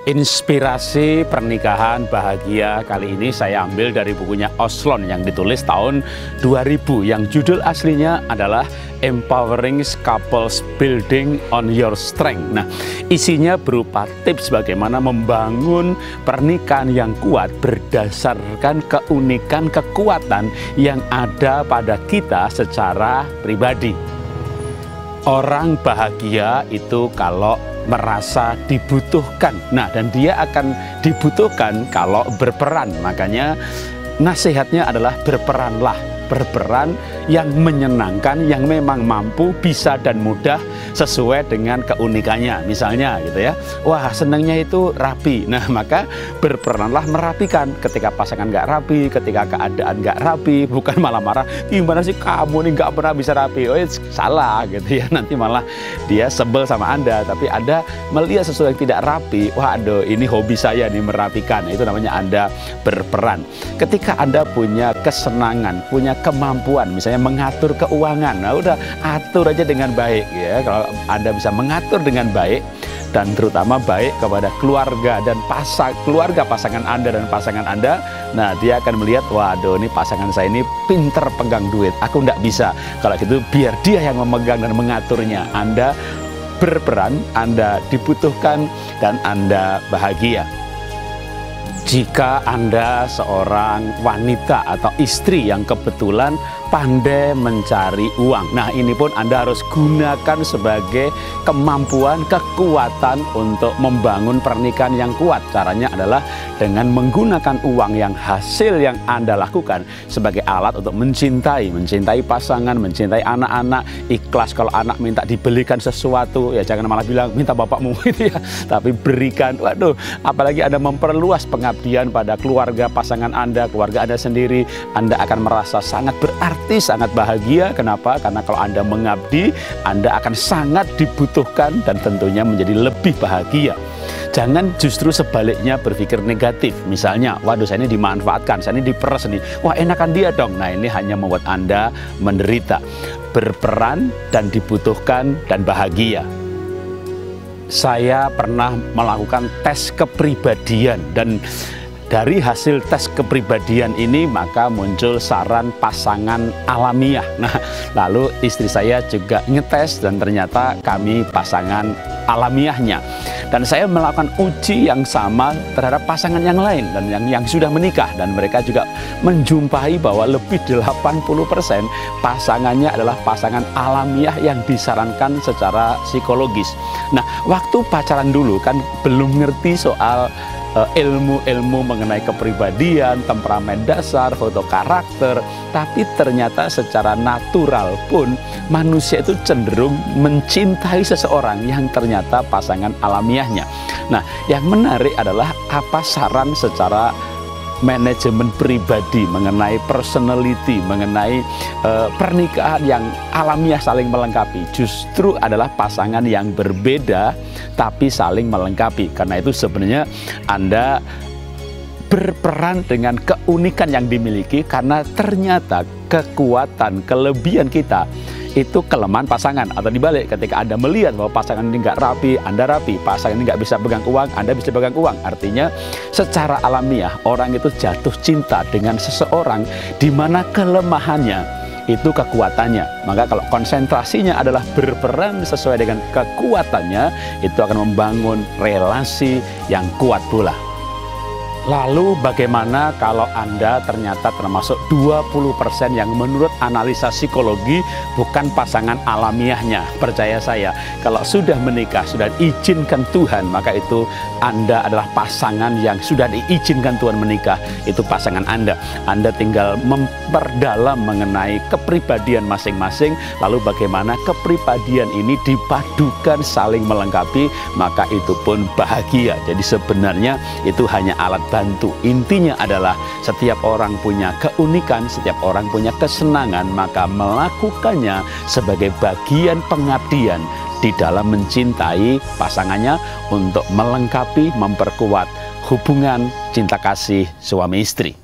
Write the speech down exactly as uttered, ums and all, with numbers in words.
Inspirasi pernikahan bahagia kali ini saya ambil dari bukunya Oslon yang ditulis tahun dua ribu, yang judul aslinya adalah Empowering Couples Building on Your Strength. Nah, isinya berupa tips bagaimana membangun pernikahan yang kuat berdasarkan keunikan kekuatan yang ada pada kita secara pribadi. Orang bahagia itu kalau merasa dibutuhkan. Nah, dan dia akan dibutuhkan kalau berperan. Makanya nasihatnya adalah berperanlah. Berperan yang menyenangkan, yang memang mampu, bisa dan mudah sesuai dengan keunikannya. Misalnya gitu ya, wah senangnya itu rapi. Nah, maka berperanlah merapikan. Ketika pasangan nggak rapi, ketika keadaan nggak rapi, bukan malah marah, gimana sih kamu nih nggak pernah bisa rapi. Oh, salah gitu ya, nanti malah dia sebel sama Anda. Tapi Anda melihat sesuatu yang tidak rapi, wah aduh ini hobi saya nih merapikan. Itu namanya Anda berperan. Ketika Anda punya kesenangan, punya kemampuan, misalnya mengatur keuangan, nah udah atur aja dengan baik ya. Kalau Anda bisa mengatur dengan baik dan terutama baik kepada keluarga dan pasang keluarga pasangan Anda dan pasangan Anda, nah dia akan melihat, waduh ini pasangan saya ini pinter pegang duit, aku nggak bisa. Kalau gitu biar dia yang memegang dan mengaturnya. Anda berperan, Anda dibutuhkan, dan Anda bahagia. Jika Anda seorang wanita atau istri yang kebetulan pandai mencari uang, nah ini pun Anda harus gunakan sebagai kemampuan, kekuatan untuk membangun pernikahan yang kuat. Caranya adalah dengan menggunakan uang yang hasil yang Anda lakukan sebagai alat untuk mencintai, mencintai pasangan, mencintai anak-anak, ikhlas kalau anak minta dibelikan sesuatu, ya jangan malah bilang minta bapakmu gitu ya, tapi berikan. Waduh, apalagi Anda memperluas pengabdian pada keluarga pasangan Anda, keluarga Anda sendiri, Anda akan merasa sangat berarti, sangat bahagia. Kenapa? Karena kalau Anda mengabdi, Anda akan sangat dibutuhkan dan tentunya menjadi lebih bahagia. Jangan justru sebaliknya berpikir negatif. Misalnya, waduh saya ini dimanfaatkan, saya ini diperes nih, wah enakan dia dong. Nah, ini hanya membuat Anda menderita. Berperan dan dibutuhkan dan bahagia. Saya pernah melakukan tes kepribadian, dan dari hasil tes kepribadian ini maka muncul saran pasangan alamiah. Nah, lalu istri saya juga ngetes dan ternyata kami pasangan alamiahnya. Dan saya melakukan uji yang sama terhadap pasangan yang lain dan yang, yang sudah menikah, dan mereka juga menjumpai bahwa lebih delapan puluh persen pasangannya adalah pasangan alamiah yang disarankan secara psikologis. Nah, waktu pacaran dulu kan belum ngerti soal ilmu-ilmu mengenai kepribadian, temperamen dasar, foto karakter, tapi ternyata secara natural pun manusia itu cenderung mencintai seseorang yang ternyata pasangan alamiahnya. Nah, yang menarik adalah apa saran secara manajemen pribadi mengenai personality, mengenai uh, pernikahan yang alamiah saling melengkapi. Justru adalah pasangan yang berbeda tapi saling melengkapi. Karena itu sebenarnya Anda berperan dengan keunikan yang dimiliki, karena ternyata kekuatan, kelebihan kita itu kelemahan pasangan. Atau dibalik, ketika Anda melihat bahwa pasangan ini nggak rapi, Anda rapi, pasangan ini nggak bisa pegang uang, Anda bisa pegang uang. Artinya secara alamiah orang itu jatuh cinta dengan seseorang di mana kelemahannya itu kekuatannya. Maka kalau konsentrasinya adalah berperan sesuai dengan kekuatannya, itu akan membangun relasi yang kuat pula. Lalu bagaimana kalau Anda ternyata termasuk dua puluh persen yang menurut analisa psikologi bukan pasangan alamiahnya? Percaya saya, kalau sudah menikah, sudah diizinkan Tuhan, maka itu Anda adalah pasangan yang sudah diizinkan Tuhan menikah. Itu pasangan Anda. Anda tinggal memperdalam mengenai kepribadian masing-masing, lalu bagaimana kepribadian ini dipadukan saling melengkapi, maka itu pun bahagia. Jadi sebenarnya itu hanya alat bantu. Intinya adalah setiap orang punya keunikan, setiap orang punya kesenangan, maka melakukannya sebagai bagian pengabdian di dalam mencintai pasangannya untuk melengkapi, memperkuat hubungan cinta kasih suami istri.